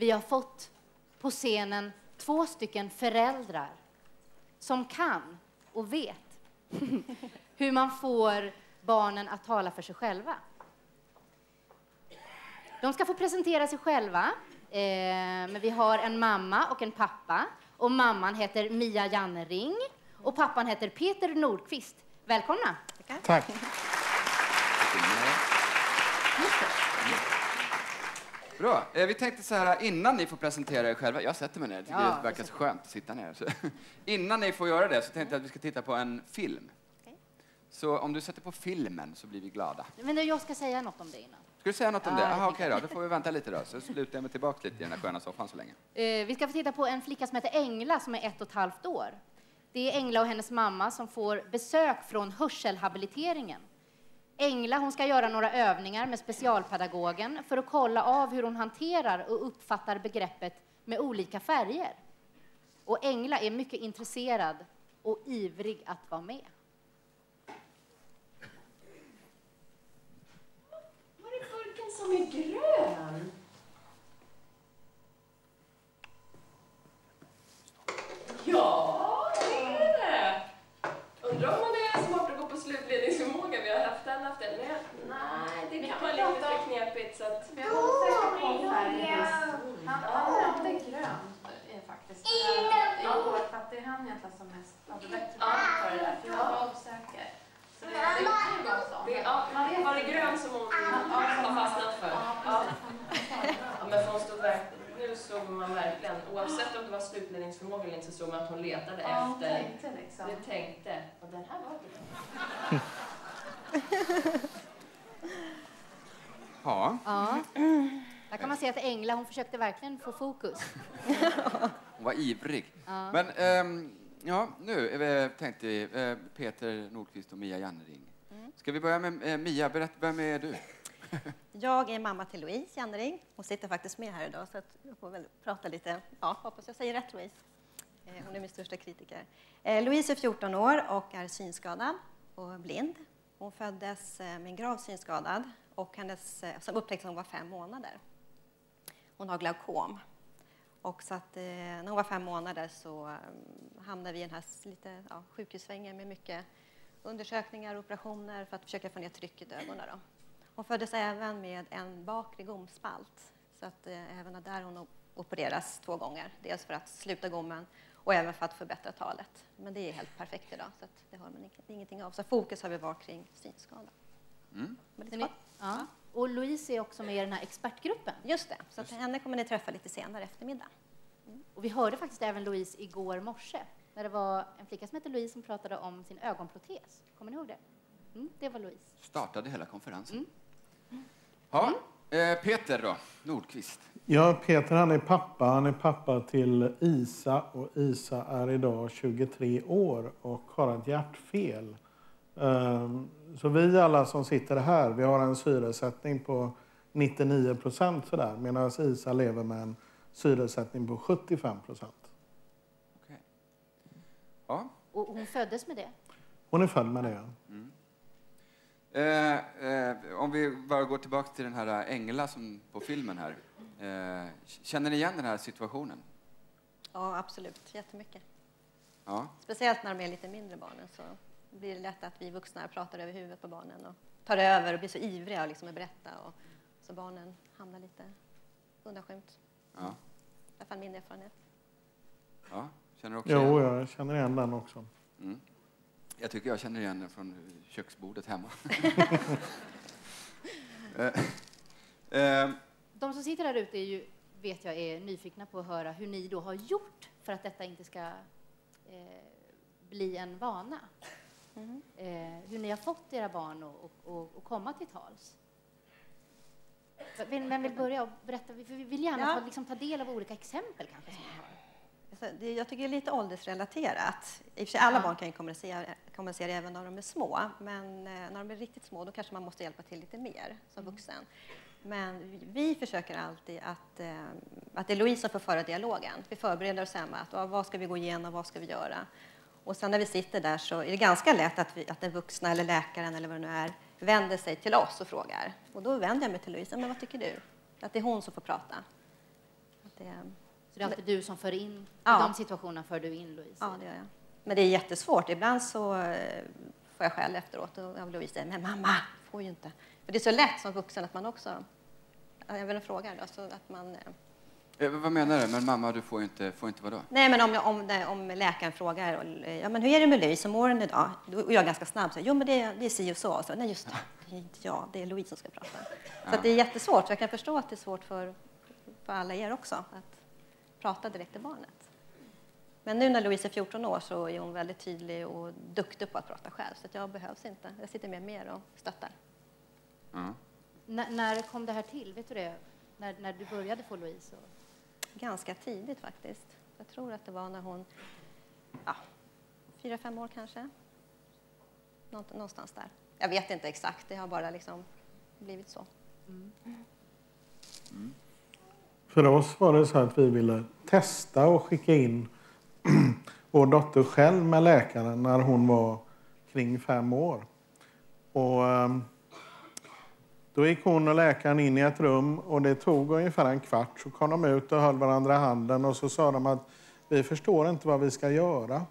vi har fått på scenen 2 stycken föräldrar som kan och vet hur man får barnen att tala för sig själva. De ska få presentera sig själva, men vi har en mamma och en pappa. Och mamman heter Mia Jannering och pappan heter Peter Nordqvist. Välkomna! Tack! Bra. Vi tänkte så här, innan ni får presentera er själva. Jag sätter mig ner, jag tycker det verkar så skönt att sitta ner. Så, innan ni får göra det så tänkte jag att vi ska titta på en film. Okay. Så om du sätter på filmen så blir vi glada. Men jag ska säga något om det innan. Ska du säga något om det? Jaha, okej då. Då får vi vänta lite då. Så slutar jag mig tillbaka lite i den här sköna soffan så länge. Vi ska få titta på en flicka som heter Engla som är 1,5 år. Det är Engla och hennes mamma som får besök från hörselhabiliteringen. Engla, hon ska göra några övningar med specialpedagogen för att kolla av hur hon hanterar och uppfattar begreppet med olika färger. Och Engla är mycket intresserad och ivrig att vara med. Var är burken som är grön? Ja, det är det. Undrar om man är smart att gå på slutledningsförmåga. Vi har haft den. Nej, det kan vara lite för knepigt. Så att... Vi har säkert på färgen. Han är grön faktiskt. För att det är han egentligen som mest hade bättre för det där. För jag var osäker. Så det är ju bara så. Var det grön som hon har fastnat för? Ja. Men hon stod verkligen... Nu såg man verkligen, oavsett om det var slutledningsförmåga eller inte, så såg man att hon letade efter. Du tänkte. Och den här var det. Ja. Där kan man se att Engla, hon försökte verkligen få fokus. Hon var ivrig. Ja. Men nu tänkte vi Peter Nordqvist och Mia Jannering. Ska vi börja med Mia? Börja med du. Jag är mamma till Louise Jannering. Hon sitter faktiskt med här idag så att jag får väl prata lite. Ja, hoppas jag säger rätt, Louise. Hon är min största kritiker. Louise är 14 år och är synskadad och blind. Hon föddes med en grav synskadad och som upptäcktes när hon var 5 månader. Hon har glaukom. Och så att när hon var 5 månader så hamnade vi i den här lite sjukhussvängen med mycket undersökningar och operationer för att försöka få ner trycket i ögonen då. Hon föddes även med en bakre gomspalt, så att även där hon opereras 2 gånger. Dels för att sluta gommen och även för att förbättra talet. Men det är helt perfekt idag, så att det har man ingenting av. Så fokus har vi varit kring synskada. Ja. Och Louise är också med i den här expertgruppen. Just det, så att henne kommer ni träffa lite senare eftermiddag. Och vi hörde faktiskt även Louise igår morse, när det var en flicka som heter Louise som pratade om sin ögonprotes. Kommer ni ihåg det? Det var Louise. Startade hela konferensen. Ja, Peter då, Nordqvist. Ja, Peter han är pappa. Han är pappa till Isa och Isa är idag 23 år och har ett hjärtfel. Så vi alla som sitter här, vi har en syresättning på 99% sådär, medan Isa lever med en syresättning på 75%. Okej. Ja. Och hon föddes med det? Hon är född med det. Om vi bara går tillbaka till den här Engla som på filmen här. Känner ni igen den här situationen? Ja, absolut. Jättemycket. Ja. Speciellt när de är lite mindre barnen så blir det lätt att vi vuxna pratar över huvudet på barnen och tar över och blir så ivriga liksom att berätta. Och så barnen hamnar lite undanskymt. Ja. I alla fall min erfarenhet. Ja, känner du också Jo, igen? jag känner igen den också. Jag tycker jag känner igen den från köksbordet hemma. De som sitter där ute vet jag är nyfikna på att höra hur ni då har gjort för att detta inte ska bli en vana. Hur ni har fått era barn att komma till tals. Vem vill börja och berätta? Vi vill gärna ta del av olika exempel kanske som ni har. Jag tycker det är lite åldersrelaterat. I och för sig alla barn kan ju kommunicera även när de är små. Men när de är riktigt små då kanske man måste hjälpa till lite mer som vuxen. Men vi försöker alltid att det är Louise som får föra dialogen. Vi förbereder oss hemma. Vad ska vi gå igenom? Vad ska vi göra? Och sen när vi sitter där så är det ganska lätt att den vuxna eller läkaren eller vad det nu är vänder sig till oss och frågar. Och då vänder jag mig till Louise. Men vad tycker du? Att det är hon som får prata. Så det är alltid du som för in, i de situationerna för du in Louise? Ja, det gör jag. Men det är jättesvårt. Ibland så får jag skäll efteråt och Louise säger, men mamma, får ju inte. För det är så lätt som vuxen att man också, jag vill fråga då, så att man... Vad menar du? Men mamma, du får inte vadå? Nej, men om läkaren frågar, ja, men hur är det med Louise, hur mår hon idag? Då är jag ganska snabb, så jo men det är si och så. Nej, just det är inte jag, det är Louise som ska prata. Så att det är jättesvårt, så jag kan förstå att det är svårt för alla er också att prata direkt till barnet. Men nu när Louise är 14 år så är hon väldigt tydlig och duktig på att prata själv, så att jag behövs inte. Jag sitter med mer och stöttar. När kom det här till? Vet du det? När du började få Louise? Ganska tidigt faktiskt. Jag tror att det var när hon, 4-5 år kanske. Någonstans där. Jag vet inte exakt, det har bara liksom blivit så. För oss var det så att vi ville testa och skicka in vår dotter själv med läkaren när hon var kring 5 år. Och då gick hon och läkaren in i ett rum och det tog ungefär en kvart. Så kom de ut och höll varandra i handen och så sa de att vi förstår inte vad vi ska göra.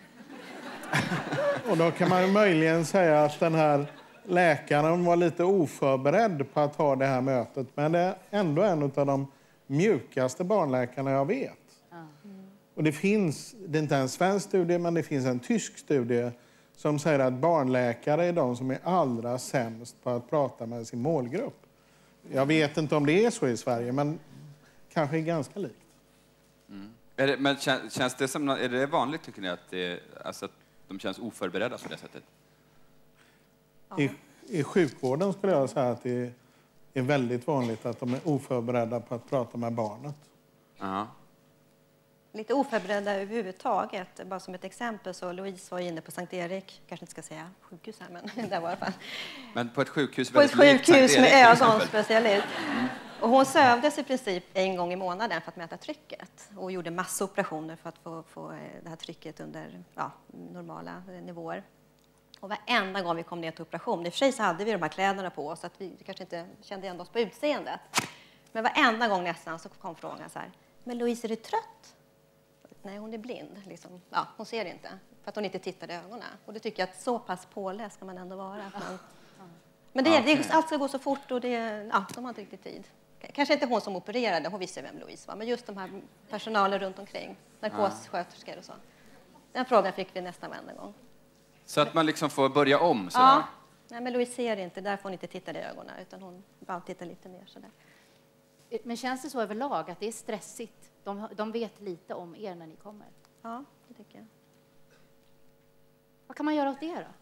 Och då kan man ju möjligen säga att den här läkaren var lite oförberedd på att ha det här mötet. Men det är ändå en av de mjukaste barnläkarna jag vet. Och det är inte en svensk studie, men det finns en tysk studie som säger att barnläkare är de som är allra sämst på att prata med sin målgrupp. Jag vet inte om det är så i Sverige, men kanske är ganska likt. Men känns det som, är det vanligt tycker ni att de känns oförberedda på det sättet? I sjukvården skulle jag säga att det är väldigt vanligt att de är oförberedda på att prata med barnet. Lite oförberedda överhuvudtaget. Bara som ett exempel så Louise var inne på Sankt Erik, kanske inte ska säga sjukhus här, men där var i alla fall. Men på ett sjukhus på ett sjukhus med ögonspecialist. Och hon sövdes i princip en gång i månaden för att mäta trycket och gjorde massa operationer för att få det här trycket under normala nivåer. Och varenda gång vi kom ner till operation, i och för sig så hade vi de här kläderna på oss så att vi kanske inte kände igen oss på utseendet. Men varenda gång nästan så kom frågan så här, men Louise, är du trött? Nej, hon är blind. Liksom. Ja, hon ser inte för att hon inte tittar i ögonen. Och det tycker jag att så pass påläst ska man ändå vara. Men allt ska gå så fort och de har inte riktigt tid. Kanske inte hon som opererade, hon visste vem Louise var. Men just de här personalen runt omkring, narkossköterskor och så. Den frågan fick vi nästan varenda gång. Så att man liksom får börja om? Sådär. Ja, nej, men Louise ser inte, där får hon inte titta i ögonen utan hon bara tittar lite mer sådär. Men känns det så överlag att det är stressigt? De vet lite om er när ni kommer? Ja, det tycker jag. Vad kan man göra åt det då?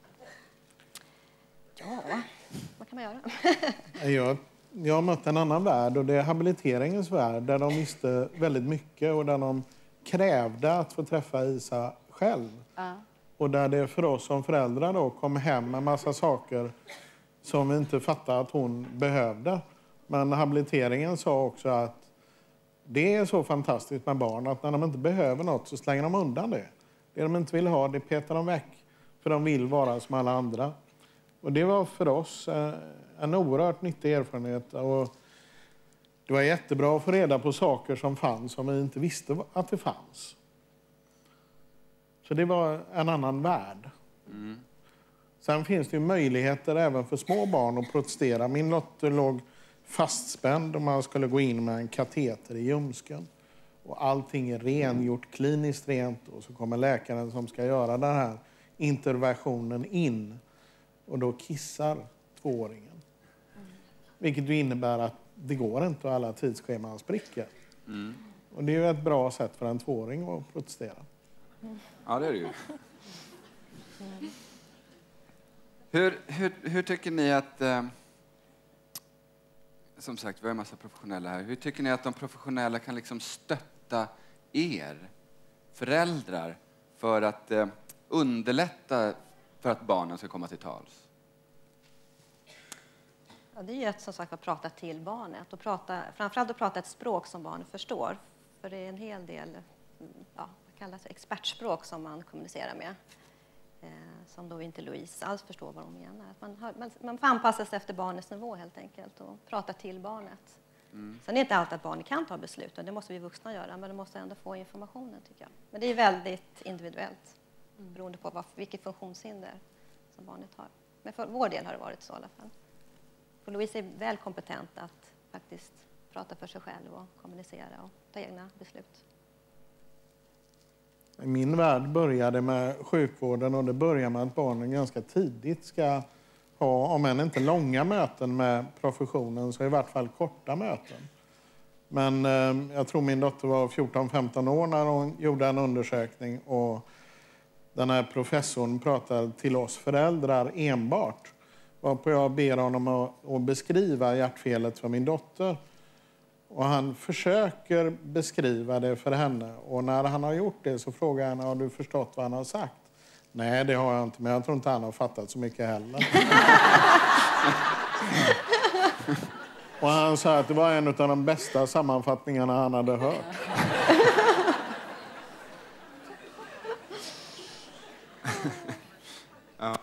Ja, vad kan man göra? Jag har mött en annan värld och det är habiliteringens värld där de visste väldigt mycket och där de krävde att få träffa Isa själv. Och där det för oss som föräldrar då kom hem med massa saker som vi inte fattade att hon behövde. Men habiliteringen sa också att det är så fantastiskt med barn att när de inte behöver något så slänger de undan det. Det de inte vill ha, det petar de väck. För de vill vara som alla andra. Och det var för oss en oerhört nyttig erfarenhet. Och det var jättebra att få reda på saker som fanns som vi inte visste att det fanns. Så det var en annan värld. Sen finns det ju möjligheter även för små barn att protestera. Min dotter låg fastspänd och man skulle gå in med en kateter i ljumsken. Och allting är rengjort, kliniskt rent. Och så kommer läkaren som ska göra den här interventionen in. Och då kissar 2-åringen. Vilket ju innebär att det går inte och alla tidsscheman spricker. Och det är ju ett bra sätt för en 2-åring att protestera. Ja, det är det ju. Hur tycker ni att... som sagt, vi har en massa professionella här. Hur tycker ni att de professionella kan liksom stötta er föräldrar för att underlätta för att barnen ska komma till tals? Ja, det är ju som sagt att prata till barnet och framförallt att prata ett språk som barnet förstår. För det är en hel del vad kallas expertspråk som man kommunicerar med. Som då inte Louise alls förstår vad de menar. Man får anpassa sig efter barnets nivå helt enkelt och prata till barnet. Sen är det inte alltid att barnen kan ta beslut, och det måste vi vuxna göra, men de måste ändå få informationen, tycker jag. Men det är väldigt individuellt, beroende på vilket funktionshinder som barnet har. Men för vår del har det varit så i alla fall. För Louise är väl kompetent att faktiskt prata för sig själv och kommunicera och ta egna beslut. Min värld började med sjukvården, och det börjar med att barnen ganska tidigt ska ha, om än inte långa möten med professionen, så i vart fall korta möten. Men jag tror min dotter var 14-15 år när hon gjorde en undersökning, och den här professorn pratade till oss föräldrar enbart. Varpå jag ber honom att beskriva hjärtfelet för min dotter. Och han försöker beskriva det för henne. Och när han har gjort det så frågar han: har du förstått vad han har sagt? Nej, det har jag inte, men jag tror inte han har fattat så mycket heller. Och han sa att det var en av de bästa sammanfattningarna han hade hört. Ja.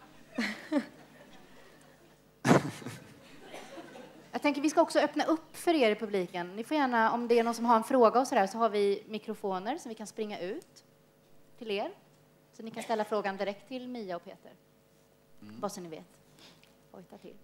Jag tänker vi ska också öppna upp för er i publiken. Ni får gärna, om det är någon som har en fråga och så där, så har vi mikrofoner som vi kan springa ut till er. Så ni kan ställa frågan direkt till Mia och Peter. Vad så ni vet. Hojta till.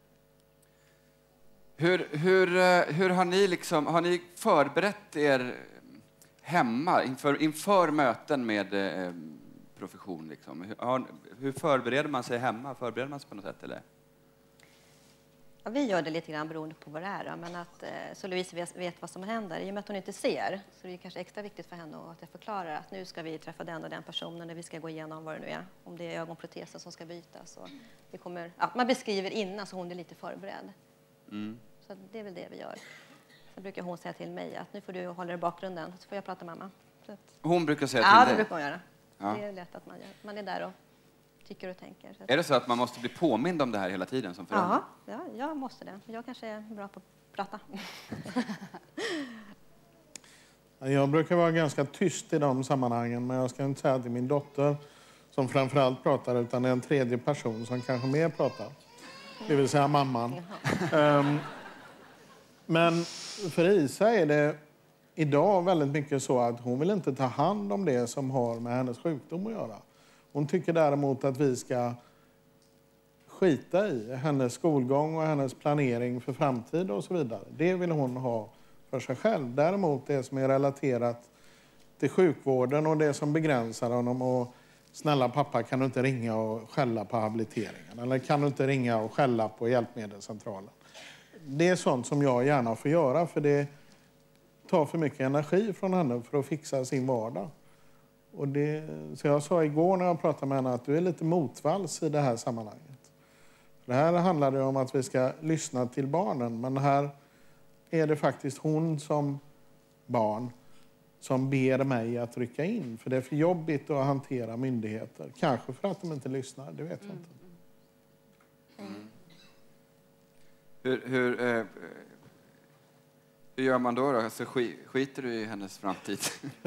Hur har ni har ni förberett er hemma inför möten med profession liksom? Hur förbereder man sig hemma? Förbereder man sig på något sätt eller? Ja, vi gör det lite grann beroende på vad det är. Men att, så Louise vet vad som händer. I och med att hon inte ser, så det är kanske extra viktigt för henne att jag förklarar att nu ska vi träffa den och den personen när vi ska gå igenom vad det nu är. Om det är ögonproteser som ska bytas. Och vi kommer, man beskriver innan så hon är lite förberedd. Så det är väl det vi gör. Sen brukar hon säga till mig att nu får du hålla dig i bakgrunden, så får jag prata med mamma. Så att, hon brukar säga till dig? Ja, det brukar hon göra. Ja. Det är lätt att man gör. Man är där och tycker och tänker. Är det så att man måste bli påmind om det här hela tiden som förälder? Ja, jag måste det. Jag kanske är bra på att prata. Jag brukar vara ganska tyst i de sammanhangen, men jag ska inte säga till min dotter som framförallt pratar, utan det är en tredje person som kanske mer pratar. Det vill säga mamman. Men för Isa är det idag väldigt mycket så att hon vill inte ta hand om det som har med hennes sjukdom att göra. Hon tycker däremot att vi ska skita i hennes skolgång och hennes planering för framtid och så vidare. Det vill hon ha för sig själv. Däremot det som är relaterat till sjukvården och det som begränsar honom, och snälla pappa, kan du inte ringa och skälla på habiliteringen? Eller kan du inte ringa och skälla på hjälpmedelscentralen? Det är sånt som jag gärna får göra, för det tar för mycket energi från henne för att fixa sin vardag. Och så jag sa igår när jag pratade med henne att du är lite motvalls i det här sammanhanget. Det här handlar ju om att vi ska lyssna till barnen, men här är det faktiskt hon som barn som ber mig att rycka in. För det är för jobbigt att hantera myndigheter. Kanske för att de inte lyssnar, det vet jag inte. Hur gör man då? Alltså, skiter du i hennes framtid?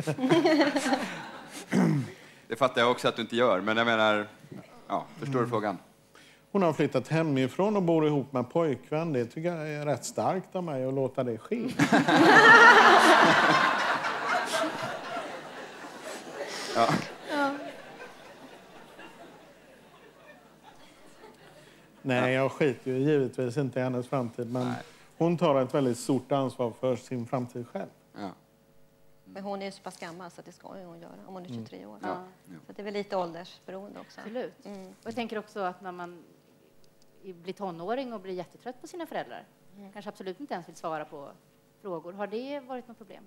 Det fattar jag också att du inte gör, men jag menar, förstår du frågan? Hon har flyttat hemifrån och bor ihop med pojkvän. Det tycker jag är rätt starkt av mig att låta det ske. Ja. Nej, jag skiter ju givetvis inte i hennes framtid, men hon tar ett väldigt stort ansvar för sin framtid själv. Ja. Men hon är ju så pass gammal så det ska hon göra om hon är 23 år. Ja. Så det är väl lite åldersberoende också. Absolut. Och jag tänker också att när man blir tonåring och blir jättetrött på sina föräldrar, kanske absolut inte ens vill svara på frågor. Har det varit något problem?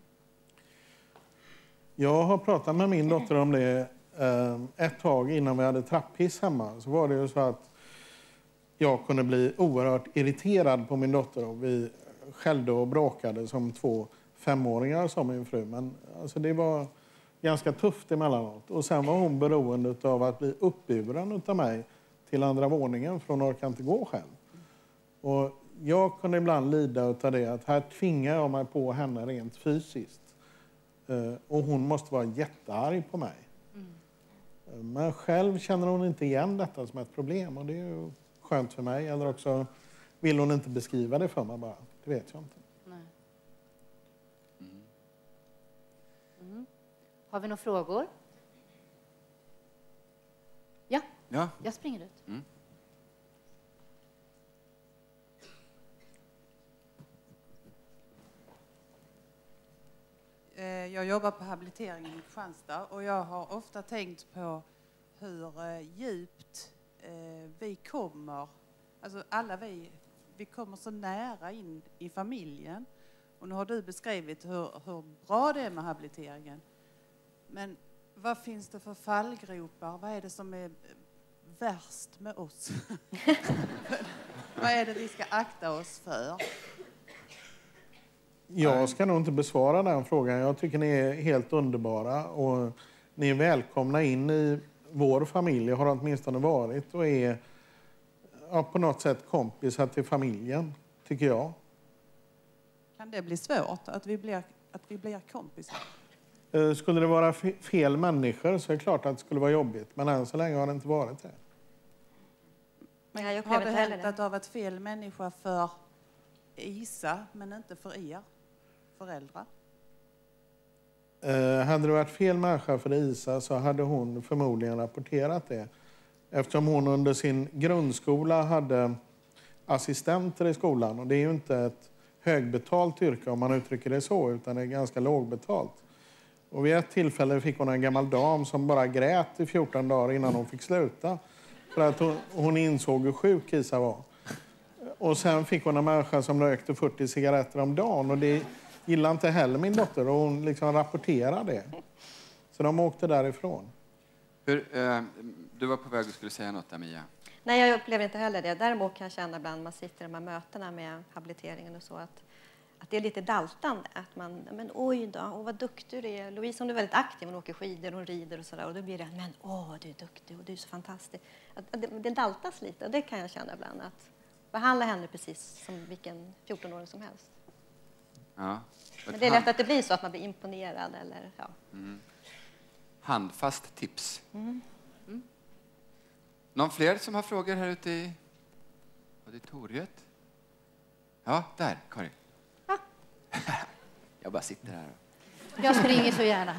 Jag har pratat med min dotter om det ett tag innan vi hade trapphiss hemma. Så var det ju så att jag kunde bli oerhört irriterad på min dotter, och vi skällde och bråkade som 2 5-åringar som min fru. Men alltså, det var ganska tufft emellanåt. Och sen var hon beroende av att bli uppburen av mig till andra våningen, för hon orkade inte gå själv. Och jag kunde ibland lida av det, att här tvingar jag mig på henne rent fysiskt. Och hon måste vara jättearg på mig. Men själv känner hon inte igen detta som ett problem, och det är ju skönt för mig. Eller också vill hon inte beskriva det för mig bara. Det vet jag inte. Har vi några frågor? Ja, jag springer ut. Mm. Jag jobbar på habiliteringen i Kristianstad och jag har ofta tänkt på hur djupt vi kommer, alltså alla vi kommer så nära in i familjen. Och nu har du beskrivit hur bra det är med habiliteringen. Men vad finns det för fallgropar? Vad är det som är värst med oss? Vad är det vi ska akta oss för? Jag ska nog inte besvara den frågan. Jag tycker ni är helt underbara och ni är välkomna in i vår familj. Jag har åtminstone varit och är på något sätt kompisar till familjen, tycker jag. Kan det bli svårt att vi blir kompisar? Skulle det vara fel människor så är det klart att det skulle vara jobbigt. Men än så länge har det inte varit det. Har det hänt att det har varit fel människa för Isa men inte för er föräldrar? Hade det varit fel människa för Isa så hade hon förmodligen rapporterat det. Eftersom hon under sin grundskola hade assistenter i skolan. Och det är ju inte ett högbetalt yrke om man uttrycker det så, utan det är ganska lågbetalt. Och vid ett tillfälle fick hon en gammal dam som bara grät i 14 dagar innan hon fick sluta. För att hon insåg hur sjuk Isa var. Och sen fick hon en människa som rökte 40 cigaretter om dagen. Och det gillade inte heller min dotter. Och hon liksom rapporterade det. Så de åkte därifrån. Du var på väg och skulle säga något där, Mia. Nej, jag upplever inte heller det. Däremot kan jag känna ibland när man sitter i de här mötena med habiliteringen och så att det är lite daltande. Att man, men oj då, vad duktig du är. Louise, hon är väldigt aktiv, hon åker skidor, hon rider och sådär. Och då blir det, men du är duktig och du är så fantastisk. Att det daltas lite och det kan jag känna ibland. Att behandla henne precis som vilken 14-åring som helst. Ja. Men det är lätt att det blir så att man blir imponerad eller ja. Mm. Handfast tips. Mm. Någon fler som har frågor här ute i auditoriet? Ja, där, Karin. Ja. Jag bara sitter här. Jag springer så gärna.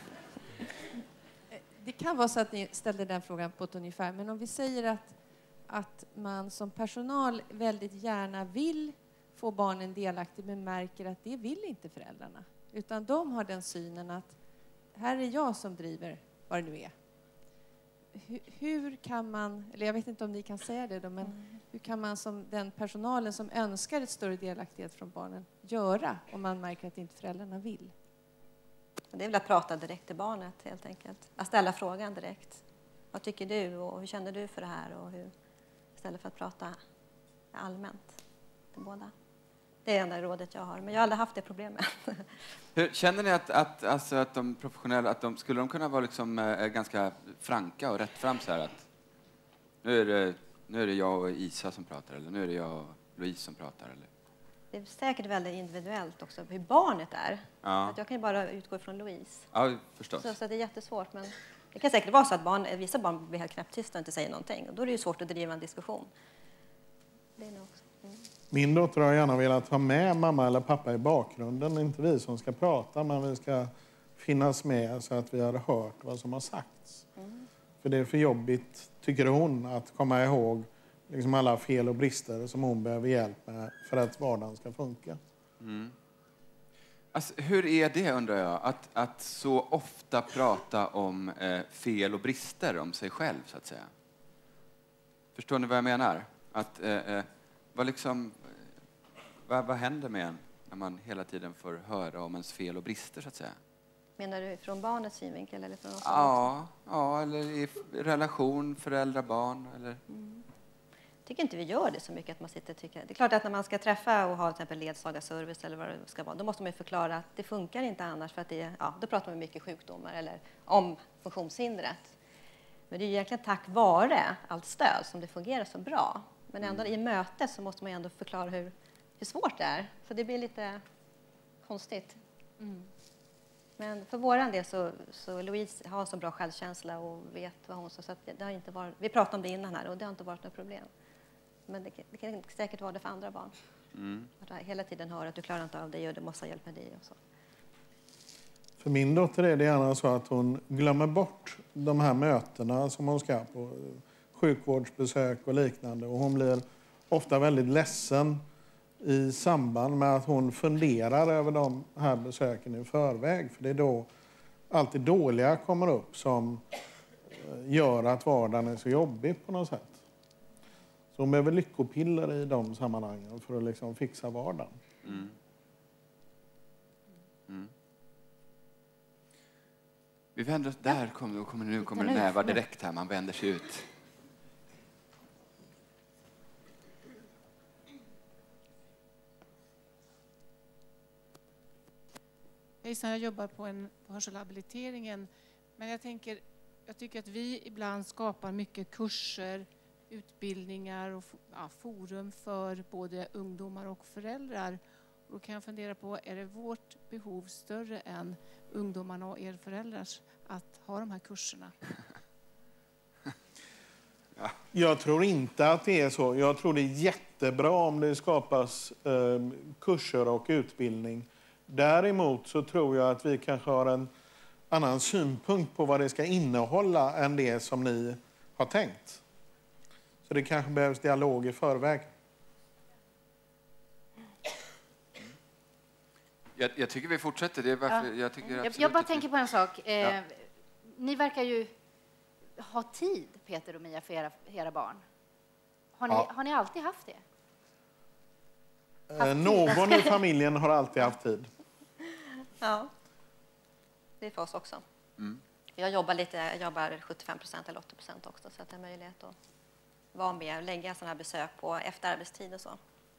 Det kan vara så att ni ställde den frågan på ett ungefär. Men om vi säger att man som personal väldigt gärna vill få barnen delaktiga men märker att det vill inte föräldrarna. Utan de har den synen att här är jag som driver vad det nu är. Hur kan man, eller jag vet inte om ni kan säga det då, men hur kan man som den personalen som önskar ett större delaktighet från barnen göra om man märker att inte föräldrarna vill? Det är väl att prata direkt till barnet helt enkelt. Att ställa frågan direkt. Vad tycker du och hur känner du för det här? Och hur, istället för att prata allmänt till båda. Det är enda rådet jag har, men jag har aldrig haft det problemet. Hur, känner ni att de professionella, skulle de kunna vara liksom, ganska franka och rätt fram så här att nu är det jag och Isa som pratar eller nu är det jag och Louise som pratar eller? Det är säkert väldigt individuellt också hur barnet är. Ja. Att jag kan ju bara utgå ifrån Louise. Ja, förstås. Så det är jättesvårt, men det kan säkert vara så att vissa barn blir helt knäpptysta och inte säger någonting. Och då är det ju svårt att driva en diskussion. Det är nog också. Min dotter har gärna velat ha med mamma eller pappa i bakgrunden. Inte vi som ska prata, men vi ska finnas med så att vi har hört vad som har sagts. För det är för jobbigt, tycker hon, att komma ihåg liksom alla fel och brister som hon behöver hjälp med för att vardagen ska funka. Mm. Alltså, hur är det, undrar jag, att så ofta prata om fel och brister om sig själv, så att säga? Förstår ni vad jag menar? Att, vad händer med en när man hela tiden får höra om ens fel och brister, så att säga? Menar du från barnets synvinkel eller från oss? Ja, eller i relation, föräldrar, barn, eller... Jag tycker inte vi gör det så mycket att man sitter och tycker. Det är klart att när man ska träffa och ha till exempel ledsagarservice eller vad det ska vara, då måste man ju förklara att det funkar inte annars för att då pratar man mycket sjukdomar eller om funktionshindret. Men det är ju egentligen tack vare allt stöd som det fungerar så bra. Men ändå i mötet så måste man ju ändå förklara hur svårt det är. Så det blir lite konstigt. Men för våran del så Louise har så bra självkänsla och vet vad hon sa. Så att det har inte varit, vi pratade om det innan här och det har inte varit något problem. Men det kan säkert vara det för andra barn. Att hela tiden höra att du klarar inte av dig och du måste ha hjälp med dig och så. För min dotter är det gärna så att hon glömmer bort de här mötena som hon ska på, sjukvårdsbesök och liknande. Och hon blir ofta väldigt ledsen i samband med att hon funderar över de här besöken i förväg. För det är då alltid dåliga kommer upp som gör att vardagen är så jobbig på något sätt. Så hon behöver lyckopiller i de sammanhangen för att liksom fixa vardagen. Mm. Mm. Vi vänder oss där, nu kommer det näva direkt här, man vänder sig ut. Hejsan, jag jobbar på hörselhabiliteringen, men jag tycker att vi ibland skapar mycket kurser, utbildningar och forum för både ungdomar och föräldrar. Och då kan jag fundera på, är det vårt behov större än ungdomarna och er föräldrars att ha de här kurserna? Ja. Jag tror inte att det är så. Jag tror det är jättebra om det skapas kurser och utbildning. Däremot så tror jag att vi kanske har en annan synpunkt på vad det ska innehålla än det som ni har tänkt. Så det kanske behövs dialog i förväg. Jag tycker vi fortsätter. Det är varför jag bara tänker på en sak. Ni verkar ju ha tid, Peter och Mia, för era barn. Har ni alltid haft det? Någon i familjen har alltid haft tid. Ja, det är för oss också. Mm. Jag jobbar 75% eller 80% också, så att det är möjlighet att vara med och lägga sådana här besök på efter arbetstid och så.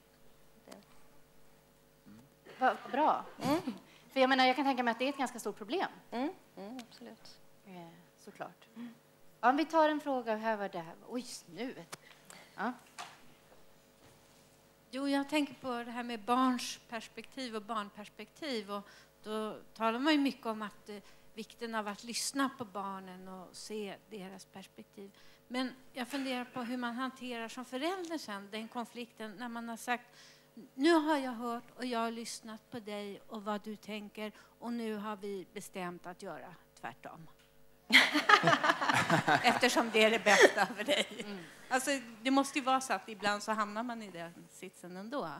Bra. Mm. För jag kan tänka mig att det är ett ganska stort problem. Absolut. Såklart. Om vi tar en fråga, här var det här. Oj, snuet. Ja. Jo, jag tänker på det här med barns perspektiv och barnperspektiv. Och då talar man ju mycket om att vikten av att lyssna på barnen och se deras perspektiv. Men jag funderar på hur man hanterar som förälder sen den konflikten när man har sagt: nu har jag hört och jag har lyssnat på dig och vad du tänker, och nu har vi bestämt att göra tvärtom. Eftersom det är det bästa för dig. Mm. Alltså, det måste ju vara så att ibland så hamnar man i den sitsen ändå.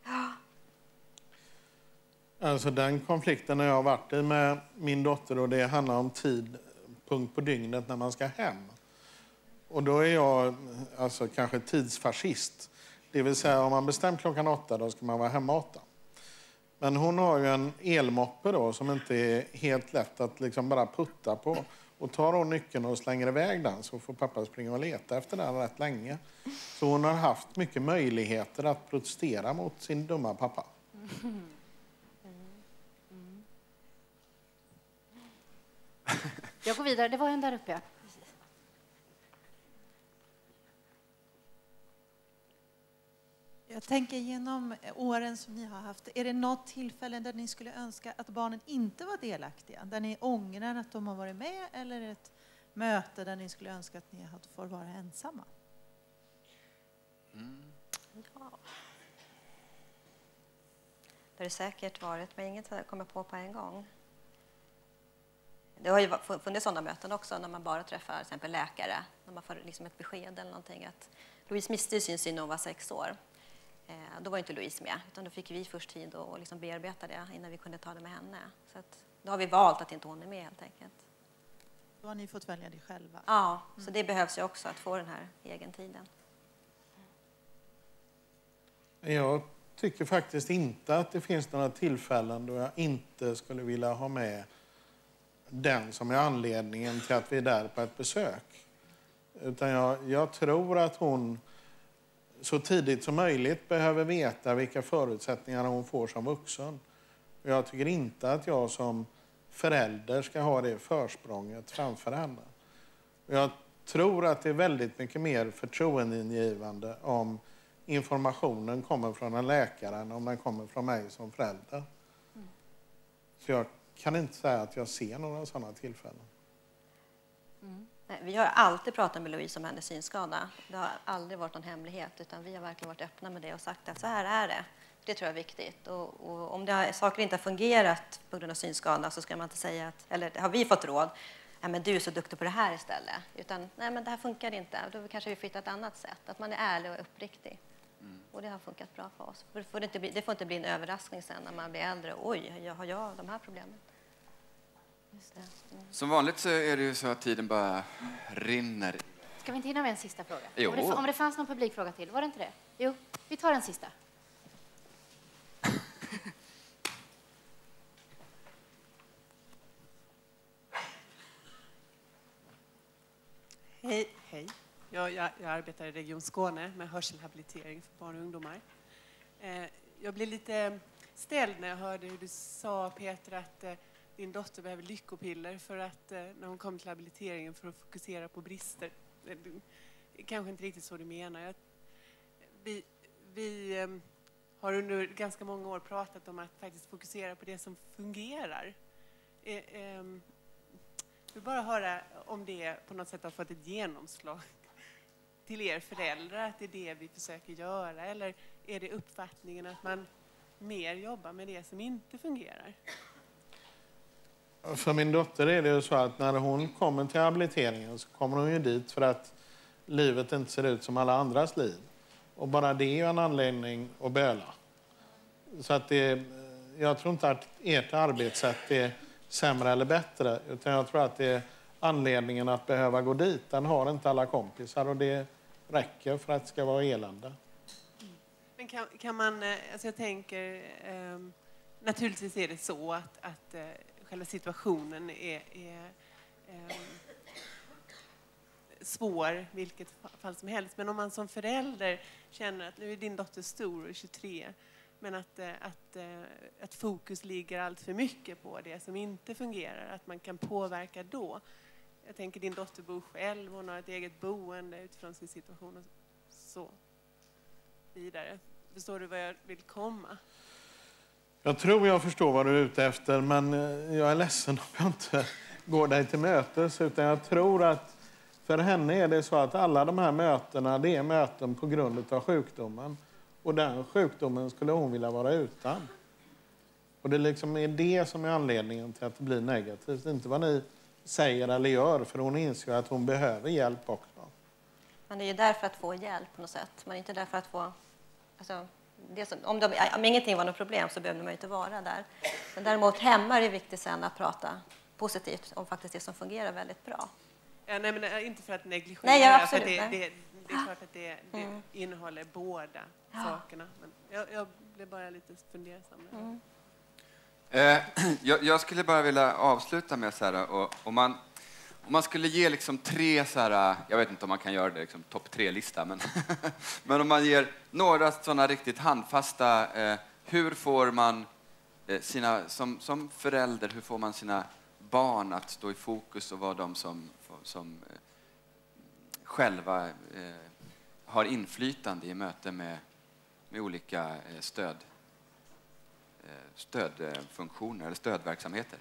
Alltså den konflikten har jag varit i med min dotter, och det handlar om tidpunkt på dygnet när man ska hem. Och då är jag alltså kanske tidsfascist. Det vill säga, om man bestämt klockan 8, då ska man vara hemma 8. Men hon har ju en elmoppe då som inte är helt lätt att liksom bara putta på. Och tar hon nyckeln och slänger iväg den, så får pappa springa och leta efter den rätt länge. Så hon har haft mycket möjligheter att protestera mot sin dumma pappa. Jag går vidare. Det var en där uppe. Ja. Jag tänker genom åren som ni har haft, är det något tillfälle där ni skulle önska att barnen inte var delaktiga? Där ni ångrar att de har varit med, eller ett möte där ni skulle önska att ni får vara ensamma? Ja. Det har det säkert varit, men inget jag kommer på en gång. Det har ju funnits sådana möten också när man bara träffar till exempel läkare. När man får liksom ett besked eller någonting att Louise miste sin syn när hon var 6 år. Då var inte Louise med, utan då fick vi först tid att liksom bearbeta det innan vi kunde ta det med henne. Så att, då har vi valt att inte hon är med helt enkelt. Då har ni fått välja det själva? Ja, så det behövs ju också att få den här egen tiden. Jag tycker faktiskt inte att det finns några tillfällen då jag inte skulle vilja ha med den som är anledningen till att vi är där på ett besök. Utan jag tror att hon så tidigt som möjligt behöver veta vilka förutsättningar hon får som vuxen. Jag tycker inte att jag som förälder ska ha det försprånget framför henne. Jag tror att det är väldigt mycket mer förtroendeingivande om informationen kommer från en läkare än om den kommer från mig som förälder. Så jag kan inte säga att jag ser några sådana tillfällen. Nej, vi har alltid pratat med Louise om hennes synskada. Det har aldrig varit någon hemlighet, utan vi har verkligen varit öppna med det och sagt att så här är det. Det tror jag är viktigt. Och om saker inte har fungerat på grund av synskada så ska man inte säga att, eller har vi fått råd, nej men du är så duktig på det här istället. Utan nej men det här funkar inte, då kanske vi får hitta ett annat sätt. Att man är ärlig och uppriktig. Och det har funkat bra för oss. Det får inte bli en överraskning sen när man blir äldre. Oj, har jag de här problemen? Just det. Som vanligt så är det ju så att tiden bara rinner. Ska vi inte hinna med en sista fråga? Jo. Om det fanns någon publikfråga till, var det inte det? Jo, vi tar en sista. Hej. Jag arbetar i Region Skåne med hörselhabilitering för barn och ungdomar. Jag blev lite ställd när jag hörde hur du sa, Peter, att din dotter behöver lyckopiller för att när hon kommer till habiliteringen för att fokusera på brister. Kanske inte riktigt så du menar. Vi har under ganska många år pratat om att faktiskt fokusera på det som fungerar. Jag vill bara höra om det på något sätt har fått ett genomslag till er föräldrar, att det är det vi försöker göra, eller är det uppfattningen att man mer jobbar med det som inte fungerar? För min dotter är det ju så att när hon kommer till habiliteringen så kommer hon ju dit för att livet inte ser ut som alla andras liv. Och bara det är ju en anledning att böla. Så att jag tror inte att ert arbetssätt är sämre eller bättre, utan jag tror att det är anledningen att behöva gå dit. Den har inte alla kompisar och det räcker för att det ska vara elände. Men kan man, alltså jag tänker, naturligtvis är det så att själva situationen är svår, vilket fall som helst. Men om man som förälder känner att nu är din dotter stor och 23, men att fokus ligger allt för mycket på det som inte fungerar, att man kan påverka då. Jag tänker din dotter bor själv, hon har ett eget boende utifrån sin situation och så vidare. Förstår du vad jag vill komma? Jag tror jag förstår vad du är ute efter, men jag är ledsen om jag inte går dig till mötes. Utan jag tror att för henne är det så att alla de här mötena, det är möten på grund av sjukdomen. Och den sjukdomen skulle hon vilja vara utan. Och det liksom är det som är anledningen till att det blir negativt. Inte vad ni säger eller gör, för hon inser att hon behöver hjälp också. Man är ju där för att få hjälp på något sätt. Man är inte där för att få... Alltså, om ingenting var något problem så behövde man inte vara där. Men däremot hemma är det viktigt sen att prata positivt om faktiskt det som fungerar väldigt bra. Ja, nej, men inte för att negligera. Nej, ja, absolut, för det är klart att det innehåller båda sakerna. Men jag blev bara lite fundersam. Jag skulle bara vilja avsluta med så här, om man skulle ge liksom 3 så här, jag vet inte om man kan göra det liksom topp 3-lista, men men om man ger några sådana riktigt handfasta, hur får man som förälder, hur får man sina barn att stå i fokus och vara de som själva har inflytande i möte med olika stödfunktioner eller stödverksamheter?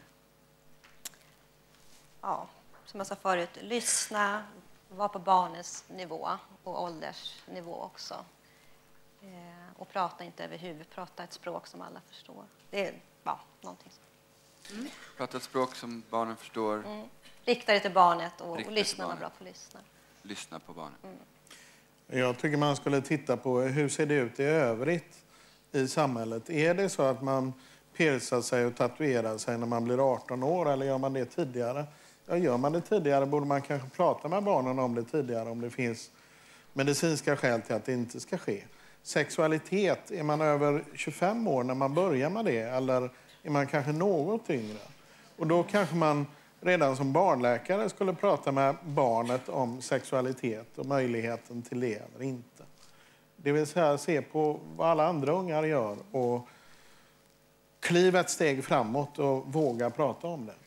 Ja, som jag sa förut, lyssna, vara på barnets nivå och åldersnivå också. Och prata inte över huvudet, prata ett språk som alla förstår. Det är någonting. Prata ett språk som barnen förstår. Rikta det till barnet och lyssna, var bra på att lyssna. Lyssna på barnen. Jag tycker man skulle titta på hur ser det ut i övrigt i samhället. Är det så att man piercar sig och tatuerar sig när man blir 18 år, eller gör man det tidigare? Ja, gör man det tidigare borde man kanske prata med barnen om det tidigare, om det finns medicinska skäl till att det inte ska ske. Sexualitet, är man över 25 år när man börjar med det, eller är man kanske något yngre? Och då kanske man redan som barnläkare skulle prata med barnet om sexualitet och möjligheten till det eller inte. Det vill säga se på vad alla andra ungar gör och kliva ett steg framåt och våga prata om det.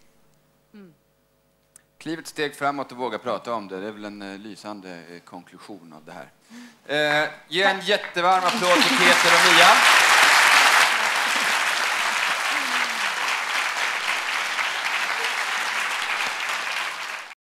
Kliv ett steg framåt och våga prata om det. Det är väl en lysande konklusion av det här. Ge en jättevarm applåd till Peter och Mia.